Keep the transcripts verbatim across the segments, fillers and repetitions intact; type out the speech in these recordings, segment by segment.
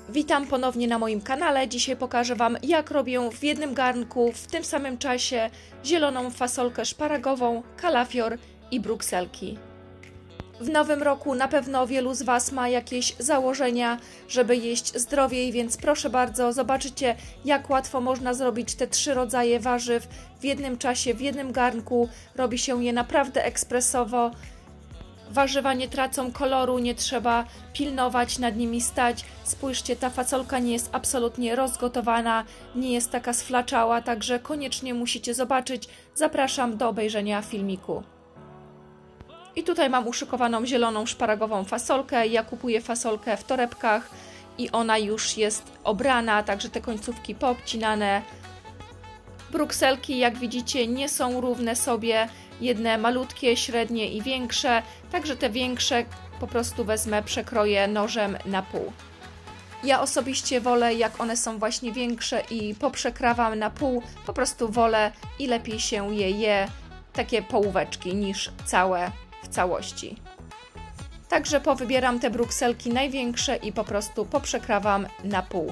Witam ponownie na moim kanale. Dzisiaj pokażę Wam, jak robię w jednym garnku w tym samym czasie zieloną fasolkę szparagową, kalafior i brukselki. W nowym roku na pewno wielu z Was ma jakieś założenia, żeby jeść zdrowiej, więc proszę bardzo, zobaczycie, jak łatwo można zrobić te trzy rodzaje warzyw w jednym czasie, w jednym garnku. Robi się je naprawdę ekspresowo. Warzywa nie tracą koloru, nie trzeba pilnować, nad nimi stać. Spójrzcie, ta fasolka nie jest absolutnie rozgotowana, nie jest taka sflaczała, także koniecznie musicie zobaczyć. Zapraszam do obejrzenia filmiku. I tutaj mam uszykowaną zieloną szparagową fasolkę. Ja kupuję fasolkę w torebkach i ona już jest obrana, także te końcówki poobcinane. Brukselki, jak widzicie, nie są równe sobie. Jedne malutkie, średnie i większe, także te większe po prostu wezmę, przekroję nożem na pół. Ja osobiście wolę, jak one są właśnie większe i poprzekrawam na pół, po prostu wolę i lepiej się je je, takie połóweczki, niż całe w całości. Także powybieram te brukselki największe i po prostu poprzekrawam na pół.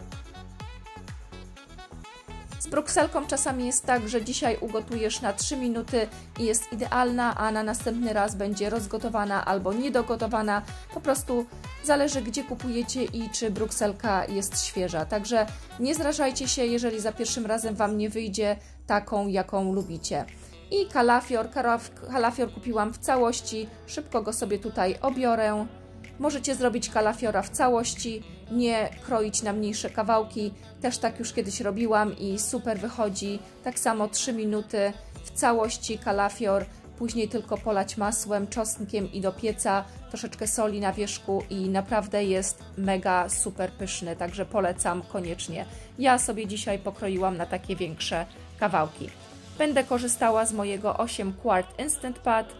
Z brukselką czasami jest tak, że dzisiaj ugotujesz na trzy minuty i jest idealna, a na następny raz będzie rozgotowana albo niedogotowana. Po prostu zależy, gdzie kupujecie i czy brukselka jest świeża. Także nie zrażajcie się, jeżeli za pierwszym razem Wam nie wyjdzie taką, jaką lubicie. I kalafior. Kalafior kupiłam w całości. Szybko go sobie tutaj obiorę. Możecie zrobić kalafiora w całości, nie kroić na mniejsze kawałki. Też tak już kiedyś robiłam i super wychodzi. Tak samo trzy minuty w całości kalafior. Później tylko polać masłem, czosnkiem i do pieca. Troszeczkę soli na wierzchu i naprawdę jest mega super pyszny. Także polecam koniecznie. Ja sobie dzisiaj pokroiłam na takie większe kawałki. Będę korzystała z mojego osiem quart Instant Pot.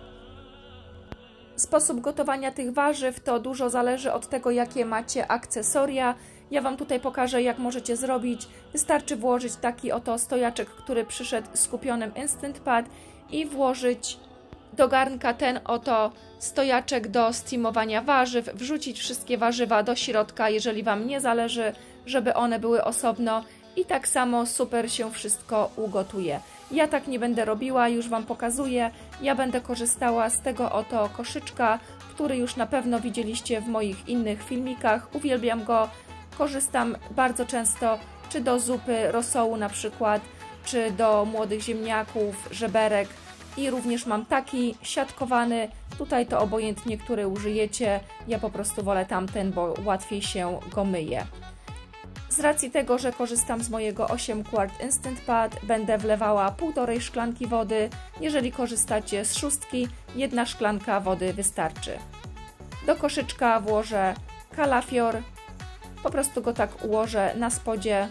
Sposób gotowania tych warzyw to dużo zależy od tego, jakie macie akcesoria. Ja Wam tutaj pokażę, jak możecie zrobić. Wystarczy włożyć taki oto stojaczek, który przyszedł z kupionym Instant Pot i włożyć do garnka ten oto stojaczek do steamowania warzyw, wrzucić wszystkie warzywa do środka, jeżeli Wam nie zależy, żeby one były osobno i tak samo super się wszystko ugotuje. Ja tak nie będę robiła, już Wam pokazuję. Ja będę korzystała z tego oto koszyczka, który już na pewno widzieliście w moich innych filmikach. Uwielbiam go, korzystam bardzo często, czy do zupy rosołu na przykład, czy do młodych ziemniaków, żeberek. I również mam taki siatkowany, tutaj to obojętnie, który użyjecie. Ja po prostu wolę tamten, bo łatwiej się go myje. Z racji tego, że korzystam z mojego osiem quart Instant Pot, będę wlewała półtorej szklanki wody. Jeżeli korzystacie z szóstki, jedna szklanka wody wystarczy. Do koszyczka włożę kalafior, po prostu go tak ułożę na spodzie.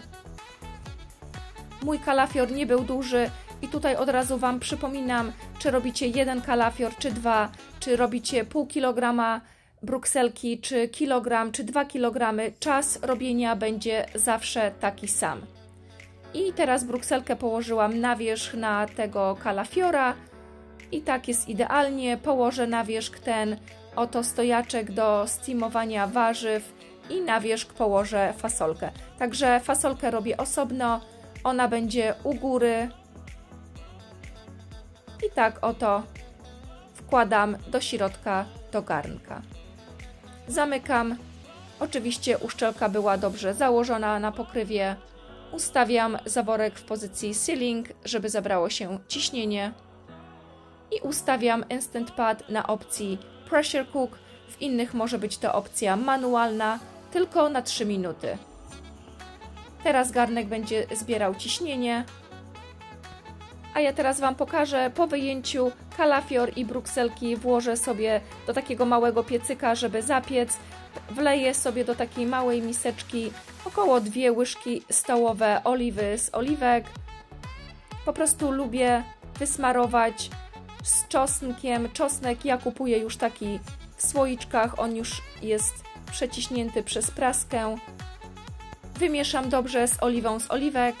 Mój kalafior nie był duży i tutaj od razu Wam przypominam, czy robicie jeden kalafior, czy dwa, czy robicie pół kilograma brukselki, czy kilogram, czy dwa kilogramy, czas robienia będzie zawsze taki sam. I teraz brukselkę położyłam na wierzch na tego kalafiora i tak jest idealnie. Położę na wierzch ten oto stojaczek do steamowania warzyw i na wierzch położę fasolkę. Także fasolkę robię osobno, ona będzie u góry i tak oto wkładam do środka do garnka. Zamykam. Oczywiście uszczelka była dobrze założona na pokrywie. Ustawiam zaworek w pozycji sealing, żeby zabrało się ciśnienie. I ustawiam Instant Pot na opcji Pressure Cook. W innych może być to opcja manualna, tylko na trzy minuty. Teraz garnek będzie zbierał ciśnienie. A ja teraz Wam pokażę po wyjęciu kalafior i brukselki. Włożę sobie do takiego małego piecyka, żeby zapiec. Wleję sobie do takiej małej miseczki około dwie łyżki stołowe oliwy z oliwek. Po prostu lubię wysmarować z czosnkiem. Czosnek ja kupuję już taki w słoiczkach. On już jest przeciśnięty przez praskę. Wymieszam dobrze z oliwą z oliwek.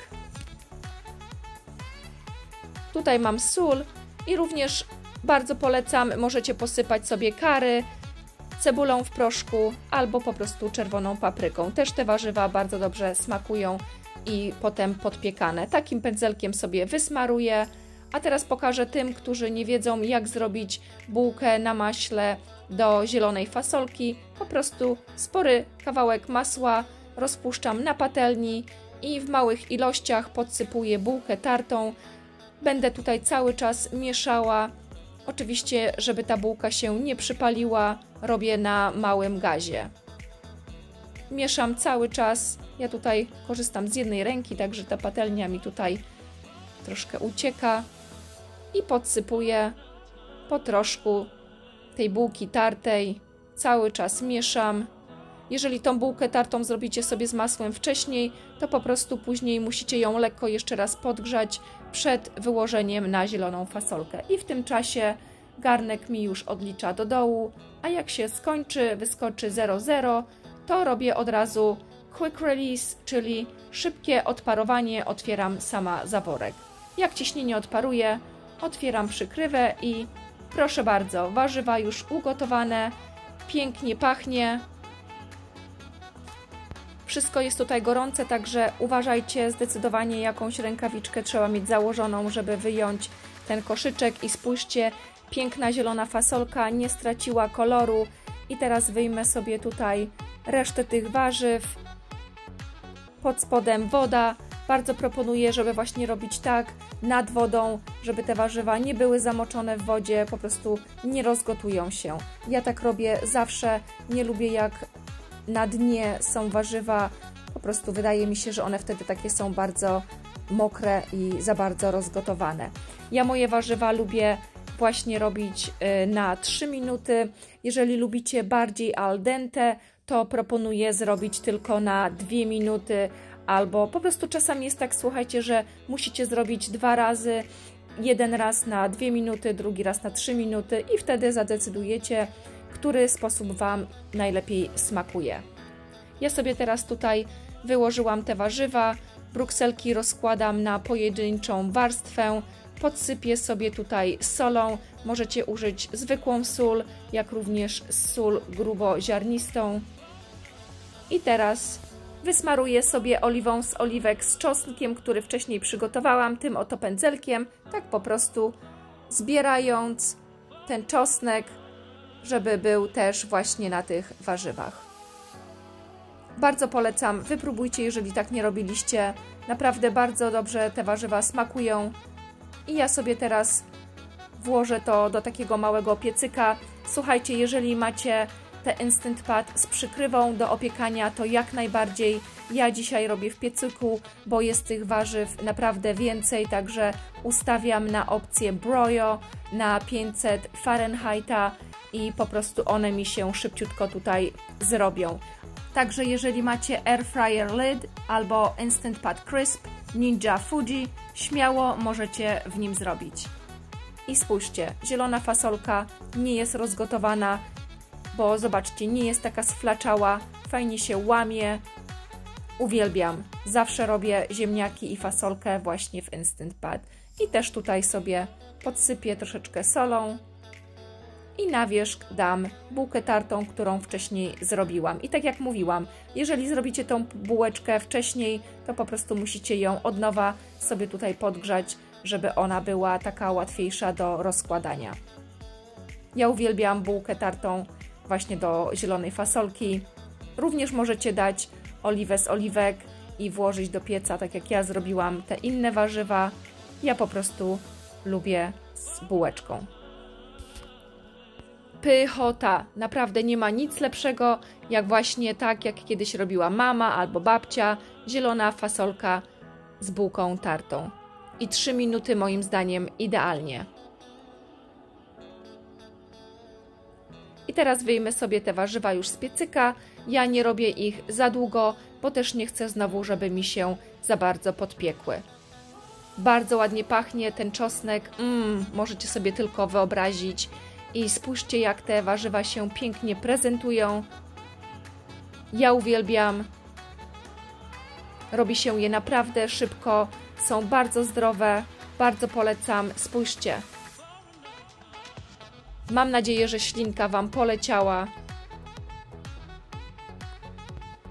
Tutaj mam sól i również bardzo polecam, możecie posypać sobie curry, cebulą w proszku albo po prostu czerwoną papryką. Też te warzywa bardzo dobrze smakują i potem podpiekane. Takim pędzelkiem sobie wysmaruję. A teraz pokażę tym, którzy nie wiedzą, jak zrobić bułkę na maśle do zielonej fasolki. Po prostu spory kawałek masła rozpuszczam na patelni i w małych ilościach podsypuję bułkę tartą. Będę tutaj cały czas mieszała. Oczywiście, żeby ta bułka się nie przypaliła, robię na małym gazie. Mieszam cały czas. Ja tutaj korzystam z jednej ręki, także ta patelnia mi tutaj troszkę ucieka. I podsypuję po troszku tej bułki tartej. Cały czas mieszam. Jeżeli tą bułkę tartą zrobicie sobie z masłem wcześniej, to po prostu później musicie ją lekko jeszcze raz podgrzać przed wyłożeniem na zieloną fasolkę. I w tym czasie garnek mi już odlicza do dołu, a jak się skończy, wyskoczy zero zero, to robię od razu quick release, czyli szybkie odparowanie, otwieram sama zaworek. Jak ciśnienie odparuje, otwieram przykrywę i proszę bardzo, warzywa już ugotowane, pięknie pachnie. Wszystko jest tutaj gorące, także uważajcie, zdecydowanie jakąś rękawiczkę trzeba mieć założoną, żeby wyjąć ten koszyczek i spójrzcie, piękna zielona fasolka nie straciła koloru. I teraz wyjmę sobie tutaj resztę tych warzyw. Pod spodem woda. Bardzo proponuję, żeby właśnie robić tak nad wodą, żeby te warzywa nie były zamoczone w wodzie, po prostu nie rozgotują się. Ja tak robię zawsze, nie lubię jak na dnie są warzywa, po prostu wydaje mi się, że one wtedy takie są bardzo mokre i za bardzo rozgotowane. Ja moje warzywa lubię właśnie robić na trzy minuty. Jeżeli lubicie bardziej al dente, to proponuję zrobić tylko na dwie minuty, albo po prostu czasami jest tak, słuchajcie, że musicie zrobić dwa razy, jeden raz na dwie minuty, drugi raz na trzy minuty i wtedy zadecydujecie, który sposób Wam najlepiej smakuje. Ja sobie teraz tutaj wyłożyłam te warzywa, brukselki rozkładam na pojedynczą warstwę, podsypię sobie tutaj solą, możecie użyć zwykłą sól, jak również sól gruboziarnistą. I teraz wysmaruję sobie oliwą z oliwek z czosnkiem, który wcześniej przygotowałam, tym oto pędzelkiem, tak po prostu zbierając ten czosnek, żeby był też właśnie na tych warzywach. Bardzo polecam, wypróbujcie, jeżeli tak nie robiliście. Naprawdę bardzo dobrze te warzywa smakują. I ja sobie teraz włożę to do takiego małego piecyka. Słuchajcie, jeżeli macie te Instant Pot z przykrywą do opiekania, to jak najbardziej. Ja dzisiaj robię w piecyku, bo jest tych warzyw naprawdę więcej, także ustawiam na opcję brojo na pięćset Fahrenheita i po prostu one mi się szybciutko tutaj zrobią. Także jeżeli macie Air Fryer Lid albo Instant Pot Crisp Ninja Fuji, śmiało możecie w nim zrobić. I spójrzcie, zielona fasolka nie jest rozgotowana, bo zobaczcie, nie jest taka sflaczała, fajnie się łamie. Uwielbiam. Zawsze robię ziemniaki i fasolkę właśnie w Instant Pot. I też tutaj sobie podsypię troszeczkę solą i na wierzch dam bułkę tartą, którą wcześniej zrobiłam. I tak jak mówiłam, jeżeli zrobicie tą bułeczkę wcześniej, to po prostu musicie ją od nowa sobie tutaj podgrzać, żeby ona była taka łatwiejsza do rozkładania. Ja uwielbiam bułkę tartą właśnie do zielonej fasolki. Również możecie dać oliwę z oliwek i włożyć do pieca, tak jak ja zrobiłam te inne warzywa. Ja po prostu lubię z bułeczką. Pychota. Naprawdę nie ma nic lepszego, jak właśnie tak, jak kiedyś robiła mama albo babcia, zielona fasolka z bułką tartą. I trzy minuty moim zdaniem idealnie. I teraz wyjmę sobie te warzywa już z piecyka. Ja nie robię ich za długo, bo też nie chcę znowu, żeby mi się za bardzo podpiekły. Bardzo ładnie pachnie ten czosnek. Mm, możecie sobie tylko wyobrazić. I spójrzcie, jak te warzywa się pięknie prezentują. Ja uwielbiam. Robi się je naprawdę szybko. Są bardzo zdrowe. Bardzo polecam. Spójrzcie. Mam nadzieję, że ślinka Wam poleciała.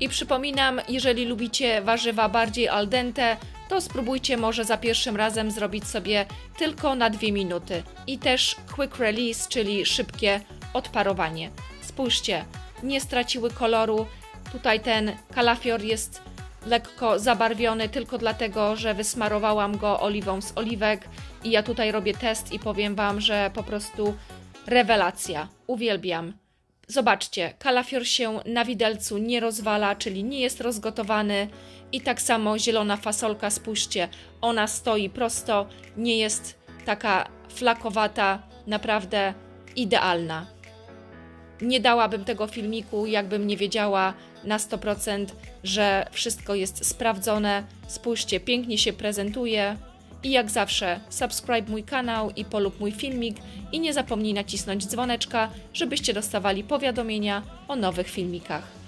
I przypominam, jeżeli lubicie warzywa bardziej al dente, to spróbujcie może za pierwszym razem zrobić sobie tylko na dwie minuty. I też quick release, czyli szybkie odparowanie. Spójrzcie, nie straciły koloru. Tutaj ten kalafior jest lekko zabarwiony tylko dlatego, że wysmarowałam go oliwą z oliwek i ja tutaj robię test i powiem Wam, że po prostu rewelacja. Uwielbiam. Zobaczcie, kalafior się na widelcu nie rozwala, czyli nie jest rozgotowany i tak samo zielona fasolka, spójrzcie, ona stoi prosto, nie jest taka flakowata, naprawdę idealna. Nie dałabym tego filmiku, jakbym nie wiedziała na sto procent, że wszystko jest sprawdzone. Spójrzcie, pięknie się prezentuje. I jak zawsze, subskryb mój kanał i polub mój filmik i nie zapomnij nacisnąć dzwoneczka, żebyście dostawali powiadomienia o nowych filmikach.